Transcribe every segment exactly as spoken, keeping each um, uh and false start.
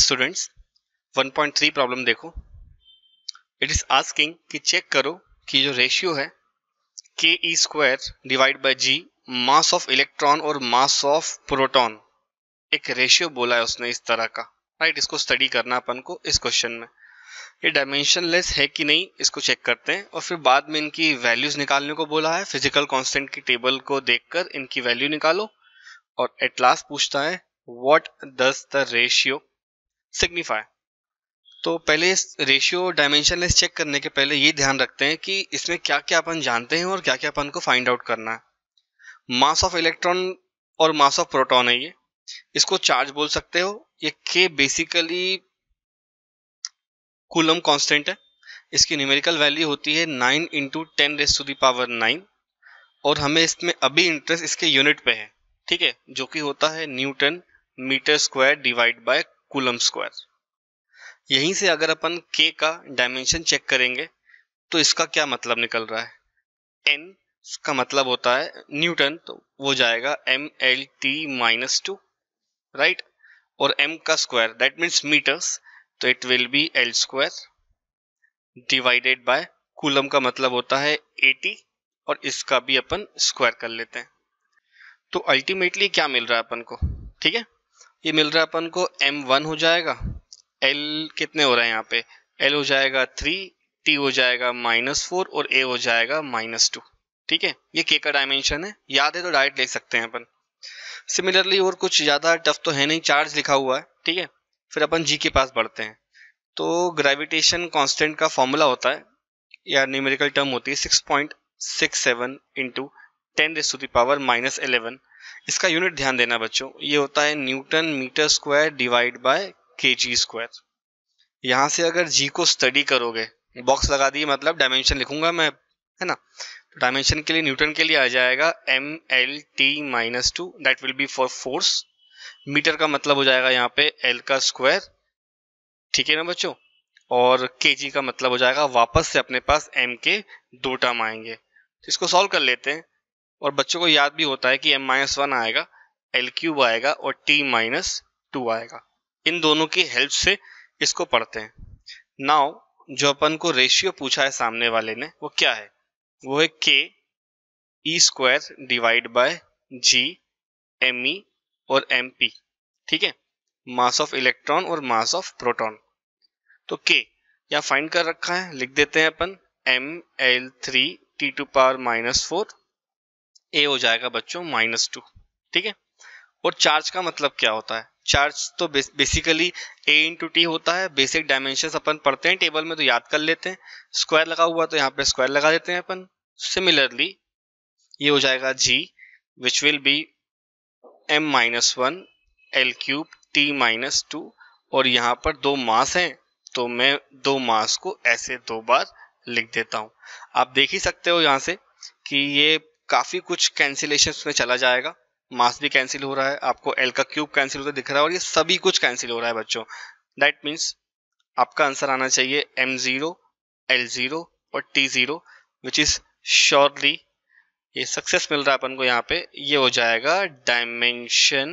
Students, one point three problem देखो। It is asking कि check करो कि जो रेशियो है k e square divide by G, mass of electron और मास ऑफ प्रोटॉन, एक रेशियो बोला है उसने इस तरह का, राइट। इसको स्टडी करना अपन को इस क्वेश्चन में। ये डायमेंशनलेस है कि नहीं इसको चेक करते हैं और फिर बाद में इनकी वैल्यूज निकालने को बोला है। फिजिकल कांस्टेंट की टेबल को देखकर इनकी वैल्यू निकालो और एट लास्ट पूछता है what does the ratio signify. तो पहले इस रेशियो डायमेंशनलेस चेक करने के पहले ये ध्यान रखते हैं कि इसमें क्या क्या अपन जानते हैं और क्या क्या अपन को फाइंड आउट करना है। मास ऑफ इलेक्ट्रॉन और मास ऑफ प्रोटॉन है ये, इसको चार्ज बोल सकते हो। ये के बेसिकली कूलम कांस्टेंट है। इसकी न्यूमेरिकल वैल्यू होती है nine into ten raise to the power nine और हमें इसमें अभी इंटरेस्ट इसके यूनिट पे है, ठीक है, जो कि होता है newton metre square divide by coulomb square. यहीं से अगर अपन के का डायमेंशन चेक करेंगे तो इसका क्या मतलब निकल रहा है। एन का मतलब होता है न्यूटन, तो वो जाएगा M L T minus two, right. और एम का स्क्वायर दैट मीन्स मीटर्स, तो it will be L square divided by coulomb का मतलब होता है एटी और इसका भी अपन स्क्वायर कर लेते हैं। तो अल्टीमेटली क्या मिल रहा है अपन को, ठीक है, ये मिल रहा है अपन को एम वन हो जाएगा, एल कितने हो रहे हैं यहाँ पे, एल हो जाएगा थ्री, टी हो जाएगा माइनस फोर और ए हो जाएगा माइनस टू, ठीक है। ये के का डायमेंशन है, याद है तो डायरेक्ट लिख सकते हैं अपन। सिमिलरली और कुछ ज्यादा टफ तो है नहीं, चार्ज लिखा हुआ है, ठीक है। फिर अपन जी के पास बढ़ते हैं। तो ग्रेविटेशन कांस्टेंट का फॉर्मूला होता है या न्यूमेरिकल टर्म होती है six point six seven into ten raise to the power minus eleven. इसका यूनिट ध्यान देना बच्चों, ये होता है newton metre square divide by K G square. यहाँ से अगर जी को स्टडी करोगे, बॉक्स लगा दिए मतलब डायमेंशन लिखूंगा मैं, है ना। तो डायमेंशन के लिए न्यूटन के लिए आ जाएगा M L T minus two, that will be for force. Metre का मतलब हो जाएगा यहाँ पे एल का स्क्वायर, ठीक है ना बच्चों। और केजी का मतलब हो जाएगा वापस से अपने पास एम के दो टर्म आएंगे। तो इसको सॉल्व कर लेते हैं और बच्चों को याद भी होता है कि एम माइनस वन आएगा, एल क्यूब आएगा और टी माइनस टू आएगा। इन दोनों की हेल्प से इसको पढ़ते हैं। नाउ जो अपन को रेशियो पूछा है सामने वाले ने वो क्या है, वो है k e square divide by G M E और एम पी, ठीक है, मास ऑफ इलेक्ट्रॉन और मास ऑफ प्रोटॉन। तो के या फाइंड कर रखा है, लिख देते हैं अपन M L three T two power minus four, A हो जाएगा बच्चों माइनस टू, ठीक है। और चार्ज का मतलब क्या होता है, चार्ज तो बेसिकली ए इंटू टी होता है। बेसिक डायमेंशन अपन पढ़ते हैं टेबल में तो याद कर लेते हैं। स्क्वायर लगा हुआ तो यहाँ पे स्क्वायर लगा देते हैं अपन। सिमिलरली ये हो जाएगा G which will be M minus one L cube T minus two और यहाँ पर दो मास हैं तो मैं दो मास को ऐसे दो बार लिख देता हूँ। आप देख ही सकते हो यहाँ से कि ये काफी कुछ कैंसिलेशन में चला जाएगा। मास भी कैंसिल हो रहा है, आपको एल का क्यूब कैंसिल होता दिख रहा है और ये सभी कुछ कैंसिल हो रहा है बच्चों। दैट मीन्स आपका आंसर आना चाहिए एम जीरो एल जीरो और T zero which is surely, ये सक्सेस मिल रहा है अपन को यहाँ पे, ये हो जाएगा डायमेंशन,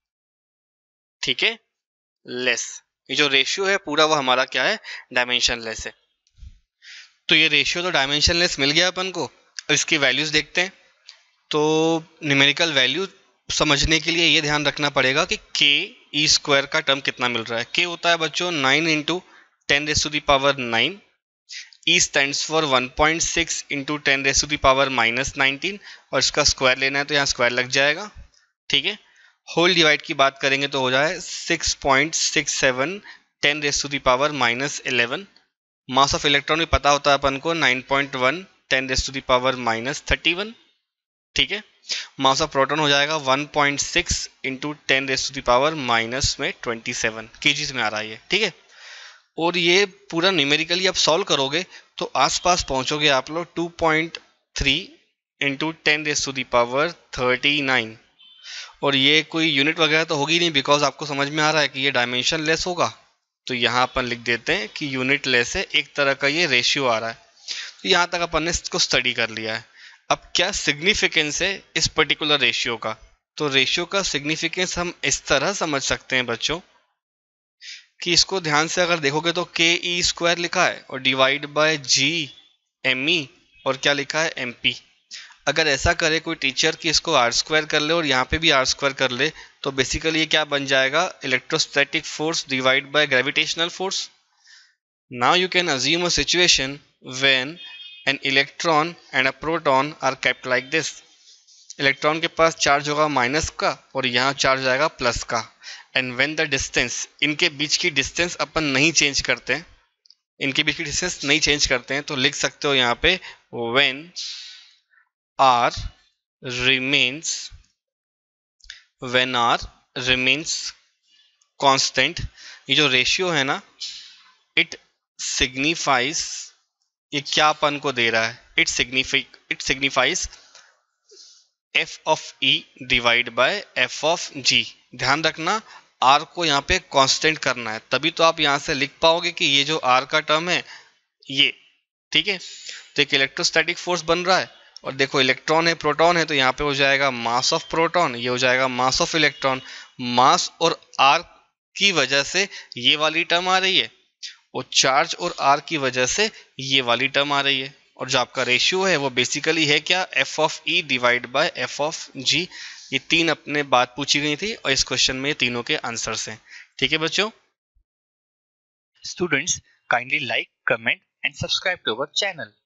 ठीक है, लेस। ये जो रेशियो है पूरा वो हमारा क्या है, डायमेंशन लेस है। तो ये रेशियो तो डायमेंशन लेस मिल गया अपन को। अब इसकी वैल्यूज देखते हैं। तो न्यूमेरिकल वैल्यू समझने के लिए ये ध्यान रखना पड़ेगा कि के ई स्क्वायर का टर्म कितना मिल रहा है। के होता है बच्चों nine into ten raise to the power nine, e stands for one point six into ten raise to the power minus nineteen और इसका स्क्वायर लेना है तो यहाँ स्क्वायर लग जाएगा, ठीक है। होल डिवाइड की बात करेंगे तो हो जाए six point six seven ten raise to the power minus eleven. Mass of electron भी पता होता है अपन को nine point one ten raise to the power minus thirty one, ठीक है। मास ऑफ प्रोटॉन हो जाएगा one point six into ten raise to the power minus में ट्वेंटी सेवन, केजीज में आ रहा है ये, ठीक है। और ये पूरा न्यूमेरिकली आप सॉल्व करोगे तो आसपास पहुंचोगे आप लोग two point three into ten raise to the power thirty nine. और ये कोई यूनिट वगैरह तो होगी नहीं बिकॉज आपको समझ में आ रहा है कि ये डायमेंशन लेस होगा। तो यहाँ अपन लिख देते हैं कि यूनिट लेस है, एक तरह का ये रेशियो आ रहा है। तो यहाँ तक अपन ने इसको स्टडी कर लिया है। अब क्या सिग्निफिकेंस है इस पर्टिकुलर रेशियो का, तो रेशियो का सिग्निफिकेंस हम इस तरह समझ सकते हैं बच्चों कि इसको ध्यान से अगर देखोगे तो के ई स्क्वायर लिखा है और divide by G M E और क्या लिखा है एम पी। अगर ऐसा करे कोई टीचर कि इसको आर स्क्वायर कर ले और यहाँ पे भी आर स्क्वायर कर ले तो बेसिकली ये क्या बन जाएगा, electrostatic force divide by gravitational force. Now you can assume a situation when an electron and a proton are kept like this. Electron के पास चार्ज होगा माइनस का और यहाँ चार्ज आएगा प्लस का। एंड व्हेन द डिस्टेंस, इनके बीच की डिस्टेंस अपन नहीं चेंज करते हैं, इनके बीच की डिस्टेंस नहीं चेंज करते हैं तो लिख सकते हो यहाँ पे when R remains when R remains constant. ये जो रेशियो है ना, इट सिग्निफाइज, ये क्या अपन को दे रहा है, it signify it signifies F of E divide by F of G. ध्यान रखना आर को यहाँ पे कांस्टेंट करना है, तभी तो आप यहाँ से लिख पाओगे कि ये जो आर का टर्म है ये, ठीक है। तो एक इलेक्ट्रोस्टैटिक फोर्स बन रहा है और देखो इलेक्ट्रॉन है प्रोटॉन है तो यहाँ पे हो जाएगा मास ऑफ प्रोटॉन, ये हो जाएगा मास ऑफ इलेक्ट्रॉन। मास और आर की वजह से ये वाली टर्म आ रही है और चार्ज और आर की वजह से ये वाली टर्म आ रही है। और जो आपका रेशियो है वो बेसिकली है क्या, F of E divide by F of G. ये तीन अपने बात पूछी गई थी और इस क्वेश्चन में ये तीनों के आंसर्स हैं। ठीक है बच्चों। Students, kindly like, comment and subscribe to our channel.